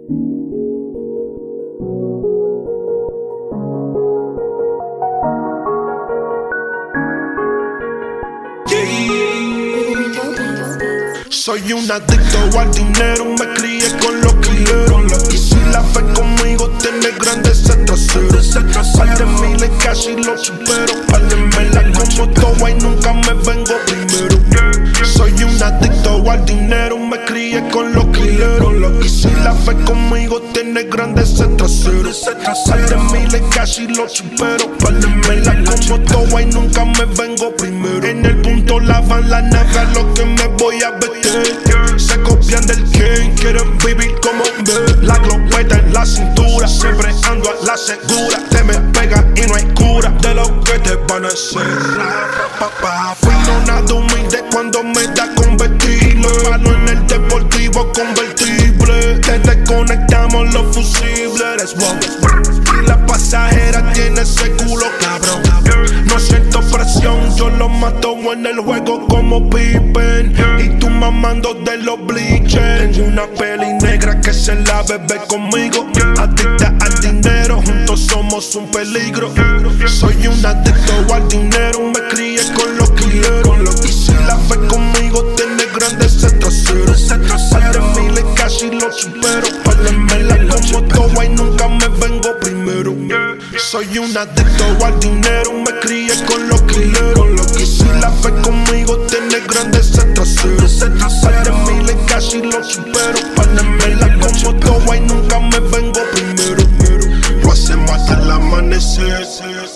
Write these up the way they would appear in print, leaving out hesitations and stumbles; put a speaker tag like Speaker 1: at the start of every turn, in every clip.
Speaker 1: Soy un adicto al dinero, me crié con los quileros. Y si la fe conmigo tiene grandes traseros, par de miles casi lo supero. Par de me la como todo y nunca me vengo primero. Soy un adicto al dinero, me crié con los quileros. Y si la fe conmigo tiene grandes traseros, par de miles casi lo supero. Par de me la como todo y nunca me vengo primero. En el punto lavan la nave, a lo que me voy a vestir. Se copian del king, quieren vivir como me. La glopeta en la cintura, siempre ando a la segura. Te me pega y no hay cura de lo que te van a hacer. Fui nada humilde cuando me da convertible. Malo en el deportivo convertible. Te desconectamos los fusibles. Y la pasajera tiene ese culo cabrón. No siento presión, yo lo mato en el juego como Pippen. Y tú mamando de los bleachers. Tengo una peli negra que se la bebe conmigo. Adicta al dinero, juntos somos un peligro. Soy un adicto al dinero, me crié con los quileros. Y si la fe conmigo tiene grandes traseros, par de miles casi lo supero. Par de me la como todo y nunca me vengo primero. Soy un adicto al dinero, me crié con los quileros. Y si la fe conmigo tiene grandes traseros, par de miles casi lo supero. Par de me la como todo y nunca me vengo primero. Lo hacemos hasta el amanecer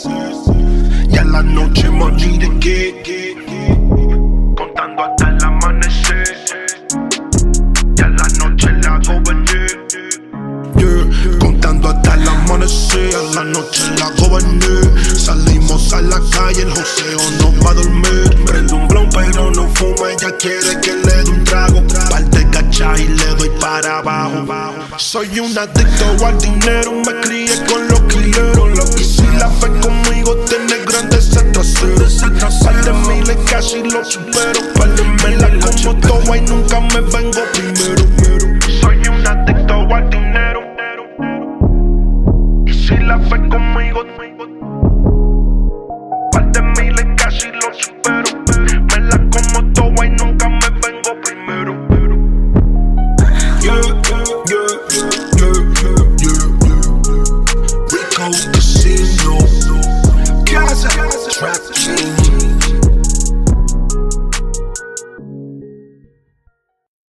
Speaker 1: y a la noche morir de qué. Contando hasta el amanecer y a la noche la hago venir. Contando hasta el amanecer, a la noche la hago venir. Salimos a la calle, el joseo no va a dormir. Prendo un blon pero no fuma, ella quiere que le dé un trago. Parte cacha y le doy para abajo. Soy un adicto al dinero, me crié con los quileros. Y si la fe conmigo tiene grandes traseros, par de miles casi lo supero. Par de me la como todo y nunca me vengo